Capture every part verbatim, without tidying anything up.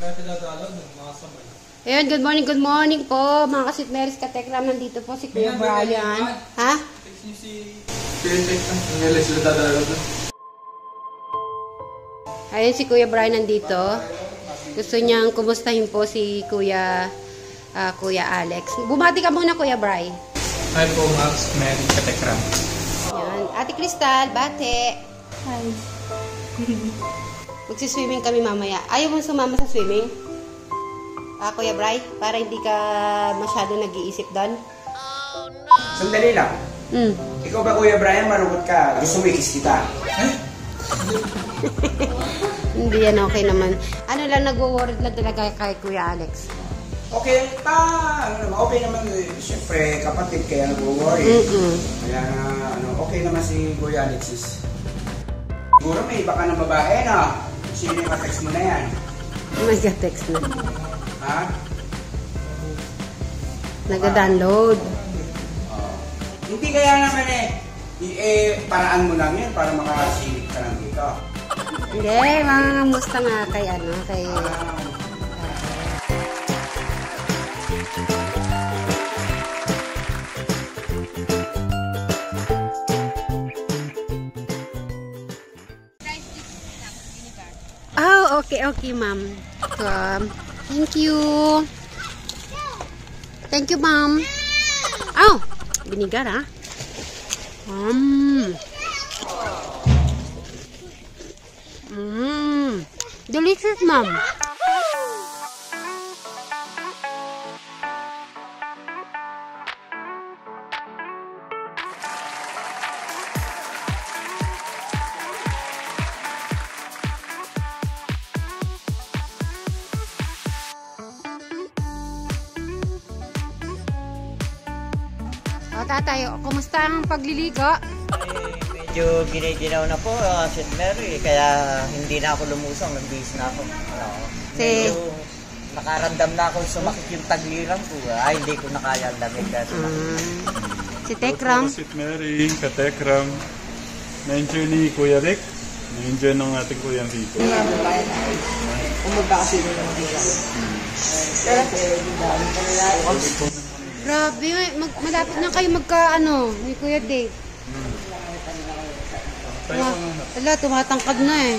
Ayan, good morning, good morning po. Mga kasitmeris katekram, nandito po si Kuya Brian. Ha? Ayan si Kuya Brian nandito. Gusto niyang kumustahin po si Kuya uh, Kuya Alex. Bumati ka muna, Kuya Brian. Hi po, mga kasitmeris katekram. Ayan, Ate Crystal, bate. Hi. Magsiswimming kami mamaya. Ayaw mo sumama sa swimming? Ah, Kuya Bri, para hindi ka masyado nag-iisip doon? Oh, no! Sandali lang. Mm. Ikaw ba, Kuya Brian, marungot ka? Gusto mo ikis kita? Eh? Hindi yan okay naman. Ano lang, nag-worried lang talaga kay Kuya Alex. Okay, pa, ano naman, okay naman. Siyempre, kapatid, kaya nag-worry. Mm -mm. Kaya, ano, okay naman si Kuya Alexis. Siguro may iba ka ng babae, no? Sino yung ka-text mo na yan? Nag-text na. Ha? Nag-download. Uh, hindi kaya naman eh, eh, paraan mo lang yun para makasilip ka lang dito. Hindi, mga musta nga kay ano, kay... Ah. Oh, okay, okay, ma'am. Um, thank you. Thank you, ma'am. Oh, binigar, ha? Mmm. Mmm. Delicious, ma'am. O, tatay, kumusta ang pagliligo? Eh, medyo giniginaw na po, uh, St. Mary, kaya hindi na ako lumusong, nagbihis na ako. Ano, Si- medyo nakaramdam na ako sumakit yung tagliran ko. Ay, hindi ko na kaya ang lamig. Kasi Um, si Tekram. St. Mary, Katekram. Na-enjoy ni Kuya Rick. Na-enjoy ng ating Kuya Rico. umugda kasi yung lamig. Grabe, mag malapit na kayo magka, ano, ni Kuya Dave. Tayo Tuma ko na. Ala, tumatangkad na eh.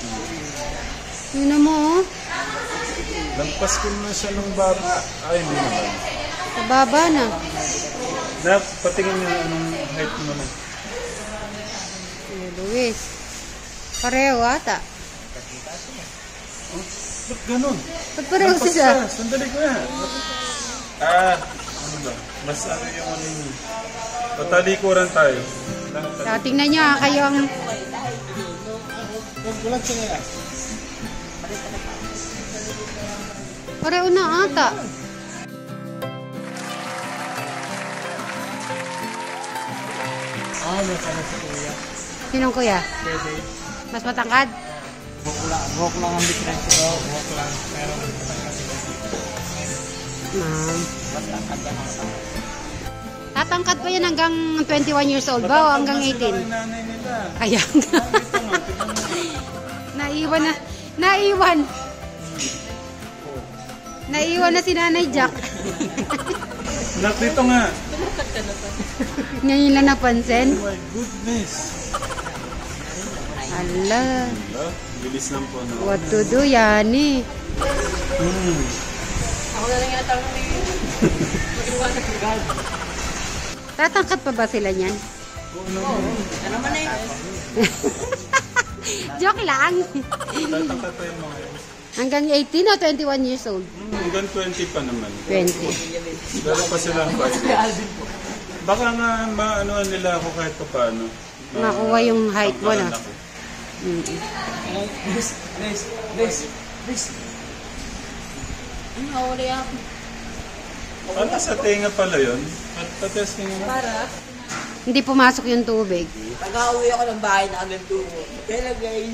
Yun mo, oh. Lampas ko na siya ng baba. Ay, hindi naman. Sa baba na. Na, patingin niya anong height mo na. Kuya Luis. Pareho ata. Oh, ba't ganun? Ba't pareho Lampas sila? ka. Sandali ko yan. Ah, ano ba? Mas ano yung ano yun. Patalikuran tayo. So, tingnan nyo ha, kayo ang... Pareho na ata. Ah, may sana si Kuya. Sinong kuya? Pwede. Mas matangkad? Buhok lang. Buhok lang ang difference. Oo, buhok lang. Pero matangkad si Ma'am. Mas tangkad yan ang matangkad. Tatangkad pa yan hanggang twenty-one years old ba o hanggang eighteen? Nanay nila. Kaya nga. Naiwan na. Naiwan. Naiwan na si Nanay Jack. Nak, dito nga. Ngayon lang napansin. Oh my goodness. Ala. Diba? Bilis lang po na. What to do yan eh. Hmm. Ako na lang yung natanong ni Mag-iwanan ko God. Tatangkad pa ba sila niyan? Oo. Ano naman eh. Joke lang. Tatangkat pa yung mga yun. Hanggang eighteen o twenty-one years old? Hmm, hanggang twenty pa naman. twenty. Dalo pa sila ang bike. Baka nga maanoan nila ako kahit pa paano. Ma- Makuha yung height mo na. pangkalan ako. Mm. This, this, this, this. Ano, wala yan. Ano sa tenga pala yun? At patesting mo. Para, Hindi pumasok yung tubig. nag-auwi ako ng bahay na agad tuwo. Kaya guys,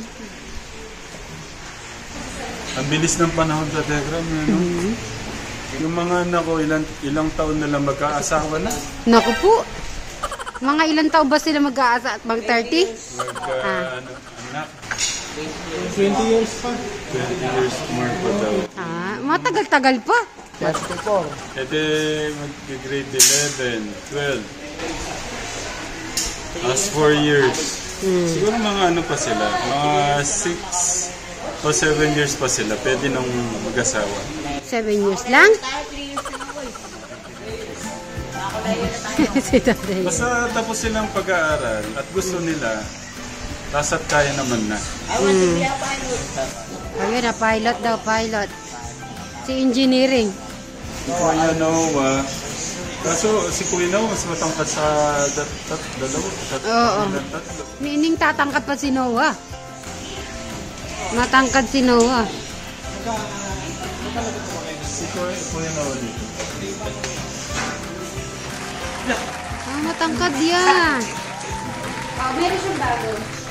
Ang bilis ng panahon sa Telegram. Ano? Yung mga anak ko, ilang, ilang taon na lang magkaasawa na. Naku po. Mga ilang taon ba sila mag-aasa at mag thirty? Magka, Ah. ano, anak. twenty years pa. twenty years more pa daw. Ah, matagal-tagal pa. thirty-four. Ito mag-grade eleven, twelve. As four years. Hmm. Siguro mga ano pa sila, mga six o seven years pa sila. Pwede nang mag-asawa. Seven years lang? Si tatay. Basta tapos silang pag-aaral at gusto nila, tas at kaya naman na. Hmm. Ayun na, pilot daw, pilot. Si engineering. Si Kuya Noah, kaso si Kuya Noah mas matangkad sa dat, tat, dalawa. Tat, Oo. tatlo. Meaning tatangkad pa si Noah. Matangkad si Noah. Si Kuya, Kuya Noah dito. Ah, matangkad yan. Oh, meron siyang bago.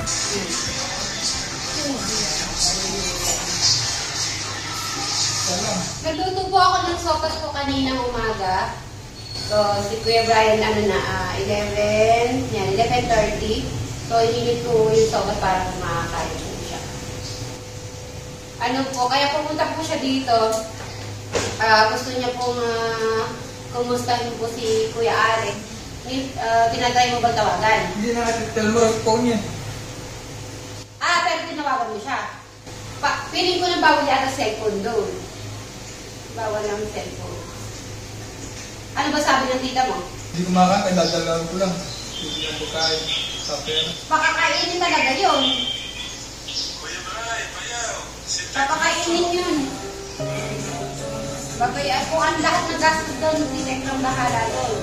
Nagluto po ako ng sopas ko kaninang umaga. So, si Kuya Brian, ano na, ah, eleven, yan, eleven thirty. So, inilid ko yung sopas para kumakain po siya. Ano po, kaya pumunta po siya dito. Ah, gusto niya pong uh, kumustahin po si Kuya Alex. Uh, tinatry mo ba tawagan? Hindi na tell mo ang phone niya. Ah, pero tinawagan mo siya. Pa feeling ko na bawal yata cellphone doon. Bawal ang cellphone. Ano ba sabi ng tita mo? Hindi kumakain, dadalawan ko lang. Hindi lang ko kain. Sa pera. Pakakainin talaga yun. Papakainin yun. Babay, kung ang lahat ng gastos doon, direct lang bahala doon.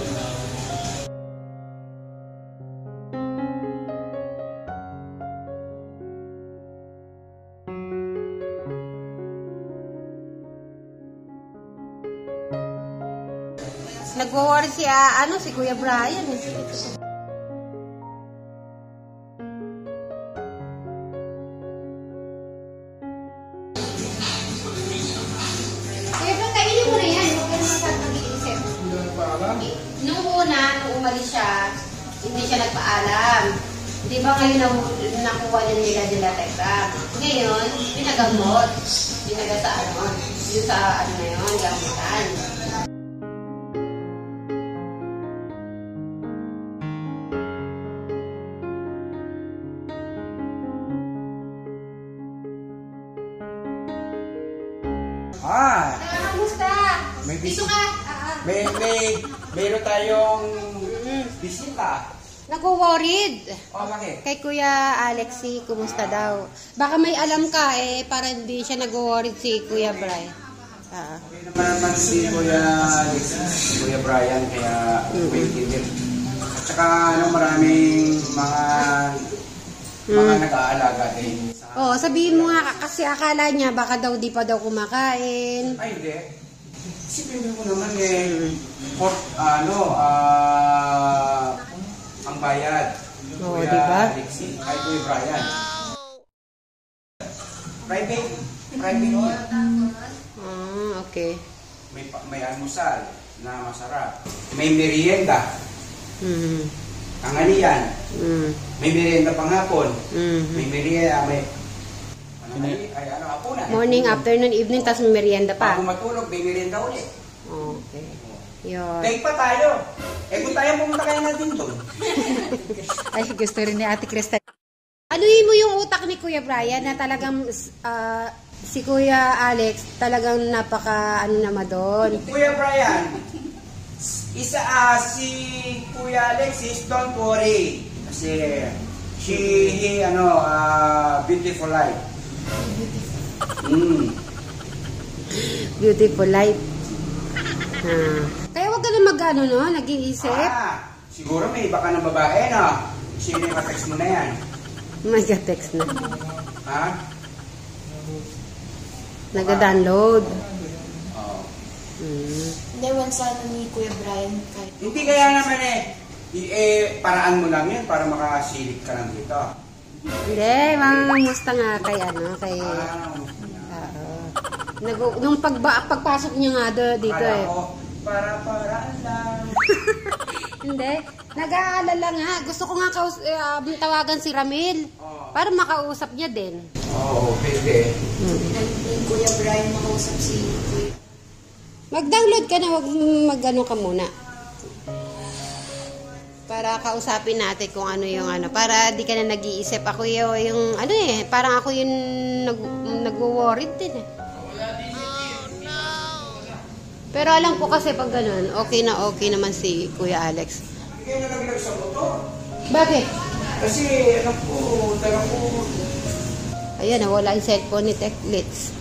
Nagwo-worry si, ah, ano, si Kuya Brian. Eh. Kuya Brian, kainin mo na yan. Huwag ka naman saan mag-iisip. Hindi lang paalam. Nung una, nung umalis siya, hindi siya nagpaalam. Di ba ngayon na, nakuha niya nila nila Telegram? Ngayon, pinagamot. Pinaga sa ano, yung sa ano na yun, gamutan. Ah, Kamusta? May bis- Dito ka. Ah, ah. may, may, meron tayong bisita. Nagwo-worried. Oh, bakit? Kay Kuya Alexi, kumusta daw? Baka may alam ka eh, para hindi siya nagwo-worried si Kuya Brian. Ah. Okay naman naman si Kuya Alexis, si Kuya Brian, kaya maintindihan. At saka ano, maraming mga mga nag-aalaga din. Oh, sabihin mo nga kasi akala niya baka daw di pa daw kumakain. Ay, hindi. Isipin mo naman eh, for, ano, ah, ang bayad. Oo, Kuya diba? Alexis, ay Kuya Brian. Private, private meal. Ah, okay. May, pa- may almusal na masarap. May merienda, Mm. tanghalian. Mm. May merienda panghapon. Mm. May merienda, may... Ano, ay, ay, ano, hapunan. Morning, afternoon, evening, tas may merienda pa. Bago matulog, may merienda ulit. Okay. Yun. Take pa tayo. Eh kung tayo pumunta kayo natin doon. Ay, gusto rin ni Ate Krista. Anuhin mo yung utak ni Kuya Brian na talagang ah, si Kuya Alex talagang napaka ano naman doon. Kuya Brian, isa ah, si Kuya Alexis, don't worry. Kasi she, he, ano, ah, beautiful life. Mm. Beautiful life. Ah. Kaya wag ka na mag-ano, no? Nag-iisip. Ah, siguro may iba ka ng babae, no? Sino yung ka-text mo na yan? Mag-text na. Ha? Nag-download. Oo. Mm. Hindi, once ano ni Kuya Brian, kahit Hindi kaya naman eh, i- eh, paraan mo lang yan para makasilip ka lang dito. Hindi, mangangamusta nga kay ano, kay... Ah, Oo. Nag- nung pagba, pagpasok niya nga do, dito Akala eh. ko, para-paraan lang. Hindi. Nag-aalala nga. Gusto ko nga kaus- uh, tawagan si Ramil. Para makausap niya din. Oo, pwede. Kuya Brian makausap si Kuya. Mag-download ka na, wag mag-ano ka muna. Para kausapin natin kung ano yung ano. Para di ka na nag-iisip. Ako yung, yung ano eh, parang ako yung nag, nag-worried din eh. Pero alam ko kasi pag ganun, okay na okay naman si Kuya Alex. Hindi kayo nalaglag sa motor. Bakit? Kasi, ano po, tara po. Ayan, nawala yung cellphone ni Tech Litz.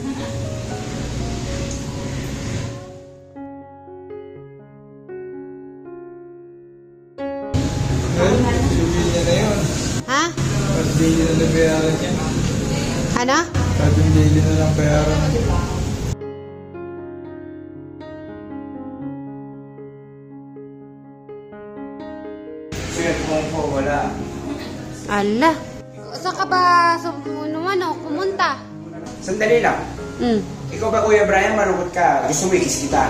Sabihin na yun. Ha? Pag daily na lang bayaran niya. Ano? Pag daily na lang bayaran. Cellphone po, wala. Ala. Saan ka ba sum- ano, kumunta? Sandali lang. Hmm. Ikaw ba, Kuya Brian, malungkot ka? Gusto mo ikis kita?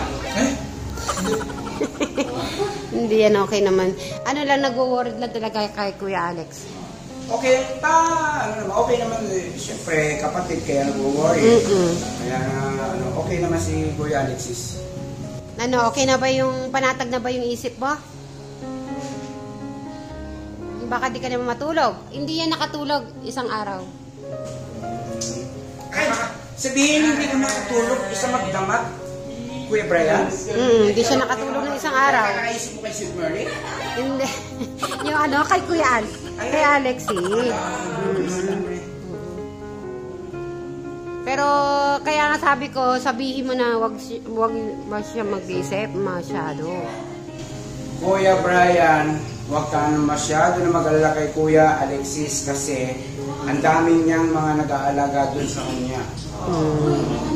Hindi yan okay naman. Ano lang, nag-worried lang talaga kay Kuya Alex. Okay, pa, ano naman, okay naman, eh, siyempre, kapatid, kaya nag-worry. Mm-mm. Kaya, ano, okay naman si Kuya Alexis. Ano, okay na ba yung, panatag na ba yung isip mo? Baka di ka naman matulog. Hindi yan nakatulog isang araw. Ay, sabihin hindi ka makatulog, isa magdamag, Kuya Brian. Mm, hindi siya nakatulog ng isang araw. Kakaisip mo kay Sweet Mary? Hindi. Yung ano, kay Kuya Al kay Alexi. Pero kaya nga sabi ko, sabihin mo na wag si- wag wag siya mag-isip masyado. Kuya Brian, huwag ka na masyado na mag-alala kay Kuya Alexis kasi ang daming niyang mga nag-aalaga dun sa kanya. Mm.